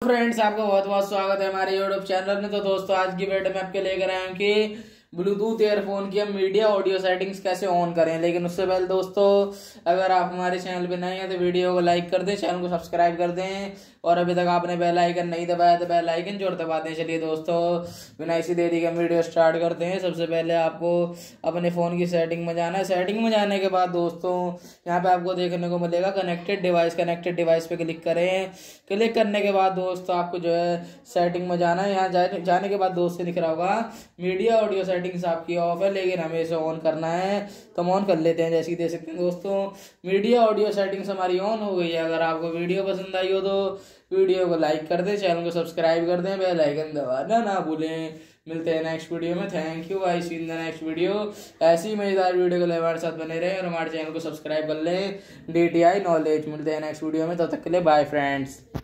Friends, आपका बहुत बहुत स्वागत है हमारे यूट्यूब चैनल में। तो दोस्तों, आज की वीडियो में आपके लेकर आए हैं कि ब्लूटूथ ईयरफोन की हम मीडिया ऑडियो सेटिंग्स कैसे ऑन करें। लेकिन उससे पहले दोस्तों, अगर आप हमारे चैनल पे नए हैं तो वीडियो को लाइक कर दें, चैनल को सब्सक्राइब कर दें और अभी तक आपने बेल आइकन नहीं दबाया तो बेल आइकन जरूर दबा दें। चलिए दोस्तों, बिना इसी देरी के वीडियो स्टार्ट करते हैं। सबसे पहले आपको अपने फ़ोन की सेटिंग में जाना है। सेटिंग में जाने के बाद दोस्तों, यहाँ पे आपको देखने को मिलेगा कनेक्टेड डिवाइस पे क्लिक करें। क्लिक करने के बाद दोस्तों, आपको जो है सेटिंग में जाना है। यहाँ जाने के बाद दोस्तों दिख रहा होगा मीडिया ऑडियो सेटिंग्स आपकी ऑफ है, लेकिन हमें इसे ऑन करना है तो हम ऑन कर लेते हैं। जैसे कि देख सकते हैं दोस्तों, मीडिया ऑडियो सेटिंग्स हमारी ऑन हो गई है। अगर आपको वीडियो पसंद आई हो तो वीडियो को लाइक कर दें, चैनल को सब्सक्राइब कर दें, बेल आइकन दबाना ना भूलें। मिलते हैं नेक्स्ट वीडियो में। Thank you, I see in the next video. ऐसी ही मजेदार वीडियो के लिए हमारे साथ बने रहें और हमारे चैनल को सब्सक्राइब कर लें। DTI knowledge. मिलते हैं नेक्स्ट वीडियो में, तब तक के लिए बाय फ्रेंड्स।